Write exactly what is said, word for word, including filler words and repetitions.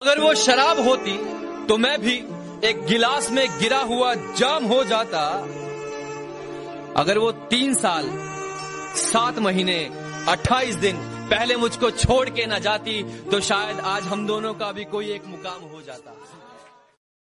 अगर वो शराब होती तो मैं भी एक गिलास में गिरा हुआ जाम हो जाता। अगर वो तीन साल सात महीने अट्ठाईस दिन पहले मुझको छोड़ के न जाती तो शायद आज हम दोनों का भी कोई एक मुकाम हो जाता।